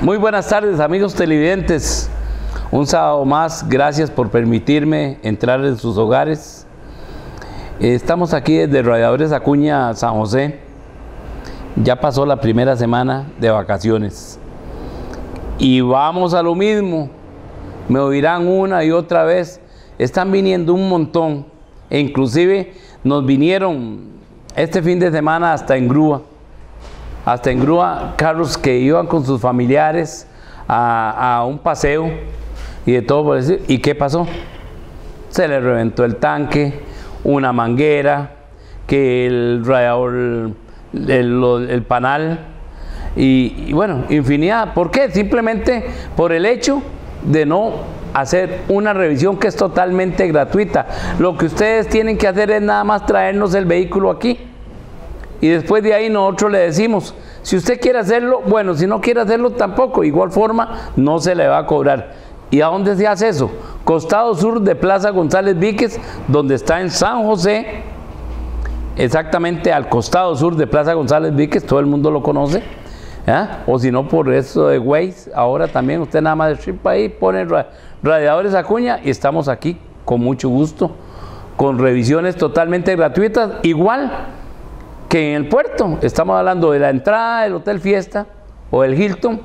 Muy buenas tardes, amigos televidentes. Un sábado más, gracias por permitirme entrar en sus hogares. Estamos aquí desde Radiadores Acuña, San José. Ya pasó la primera semana de vacaciones. Y vamos a lo mismo. Me oirán una y otra vez. Están viniendo un montón. E inclusive nos vinieron este fin de semana hasta en grúa. Hasta en grúa, carros que iban con sus familiares a un paseo y de todo por decir. ¿Y qué pasó? Se le reventó el tanque, una manguera, que el radiador, el panal y bueno, infinidad. ¿Por qué? Simplemente por el hecho de no hacer una revisión que es totalmente gratuita. Lo que ustedes tienen que hacer es nada más traernos el vehículo aquí. Y después de ahí nosotros le decimos, si usted quiere hacerlo, bueno, si no quiere hacerlo tampoco, igual forma no se le va a cobrar. ¿Y a dónde se hace eso? Costado sur de Plaza González Víquez, donde está en San José, exactamente al costado sur de Plaza González Víquez, todo el mundo lo conoce, o si no por eso de Waze, ahora también usted nada más tripa ahí, pone Radiadores Acuña y estamos aquí con mucho gusto, con revisiones totalmente gratuitas, igual que en el puerto. Estamos hablando de la entrada del Hotel Fiesta o el Hilton,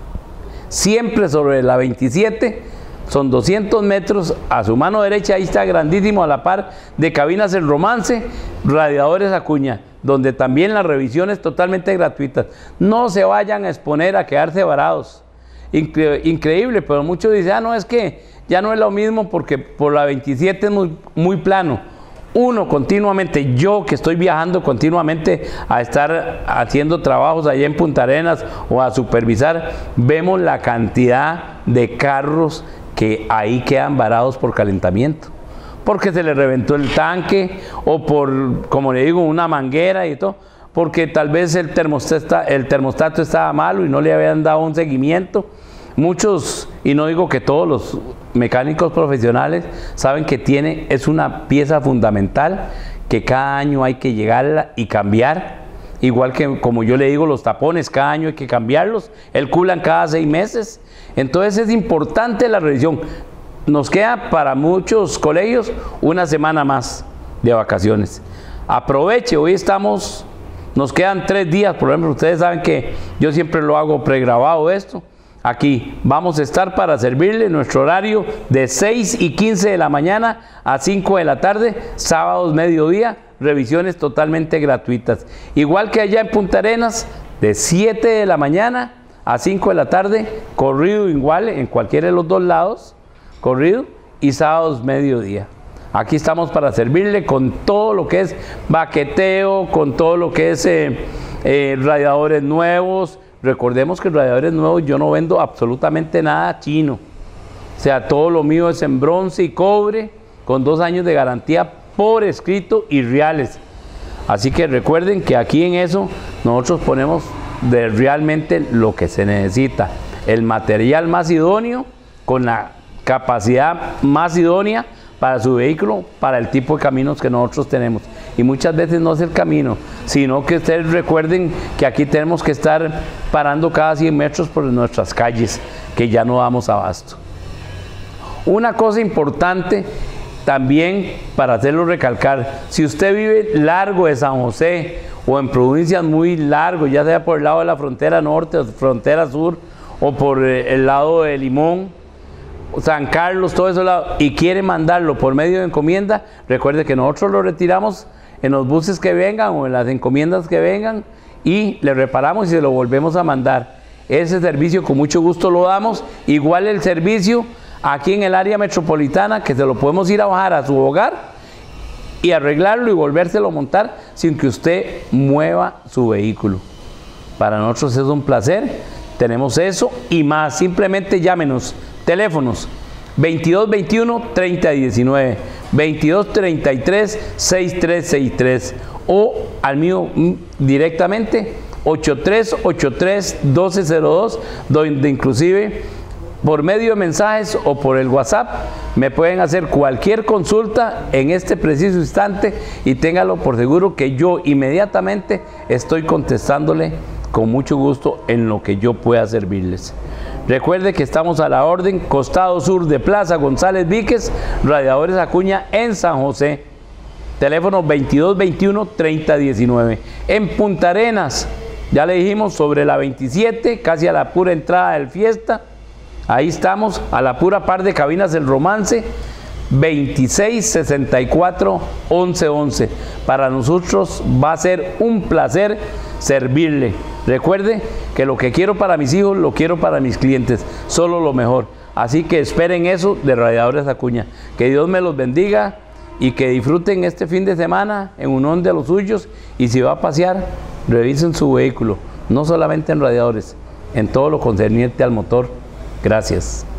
siempre sobre la 27, son 200 metros, a su mano derecha, ahí está grandísimo a la par de Cabinas El Romance, Radiadores Acuña, donde también las revisiones totalmente gratuitas. No se vayan a exponer a quedarse varados. Increíble, pero muchos dicen, no, es que ya no es lo mismo porque por la 27 es muy plano. Uno continuamente, yo que estoy viajando continuamente a estar haciendo trabajos allá en Punta Arenas o a supervisar, vemos la cantidad de carros que ahí quedan varados por calentamiento, porque se le reventó el tanque o por, como le digo, una manguera y todo, porque tal vez el termostato estaba malo y no le habían dado un seguimiento. Muchos, y no digo que todos los mecánicos profesionales saben que es una pieza fundamental que cada año hay que llegarla y cambiar, igual que como yo le digo, los tapones cada año hay que cambiarlos, el culan cada 6 meses, entonces es importante la revisión. Nos queda para muchos colegios una semana más de vacaciones. Aproveche, hoy nos quedan 3 días, por ejemplo, ustedes saben que yo siempre lo hago pregrabado esto. Aquí vamos a estar para servirle nuestro horario de 6:15 de la mañana a 5 de la tarde, sábados mediodía, revisiones totalmente gratuitas. Igual que allá en Punta Arenas, de 7 de la mañana a 5 de la tarde, corrido igual en cualquiera de los dos lados, corrido, y sábados mediodía. Aquí estamos para servirle con todo lo que es baqueteo, con todo lo que es radiadores nuevos. Recordemos que radiadores nuevos yo no vendo absolutamente nada chino. O sea, todo lo mío es en bronce y cobre, con 2 años de garantía por escrito y reales. Así que recuerden que aquí en eso nosotros ponemos de realmente lo que se necesita. El material más idóneo, con la capacidad más idónea para su vehículo, para el tipo de caminos que nosotros tenemos. Y muchas veces no es el camino, sino que ustedes recuerden que aquí tenemos que estar parando cada 100 metros por nuestras calles, que ya no damos abasto. Una cosa importante también para hacerlo recalcar, si usted vive largo de San José o en provincias muy largos, ya sea por el lado de la frontera norte o frontera sur o por el lado de Limón, San Carlos, todo eso lado, y quiere mandarlo por medio de encomienda, recuerde que nosotros lo retiramos en los buses que vengan o en las encomiendas que vengan y le reparamos y se lo volvemos a mandar. Ese servicio con mucho gusto lo damos. Igual el servicio aquí en el área metropolitana, que se lo podemos ir a bajar a su hogar y arreglarlo y volvérselo a montar sin que usted mueva su vehículo. Para nosotros es un placer, tenemos eso y más. Simplemente llámenos. Teléfonos 2221-3019, 2233-6363 o al mío directamente 8383-1202, donde inclusive por medio de mensajes o por el WhatsApp me pueden hacer cualquier consulta en este preciso instante y téngalo por seguro que yo inmediatamente estoy contestándole con mucho gusto en lo que yo pueda servirles. Recuerde que estamos a la orden, costado sur de Plaza González Víquez, Radiadores Acuña en San José. Teléfono 2221-3019. En Punta Arenas, ya le dijimos, sobre la 27, casi a la pura entrada del Fiesta. Ahí estamos, a la pura par de cabinas del Romance, 2664-1111. Para nosotros va a ser un placer servirle. Recuerde que lo que quiero para mis hijos, lo quiero para mis clientes, solo lo mejor. Así que esperen eso de Radiadores Acuña. Que Dios me los bendiga y que disfruten este fin de semana en unión de los suyos. Y si va a pasear, revisen su vehículo, no solamente en radiadores, en todo lo concerniente al motor. Gracias.